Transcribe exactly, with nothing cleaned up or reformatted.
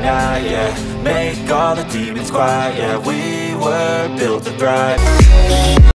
night, yeah. Make all the demons quiet, yeah. We were built to thrive.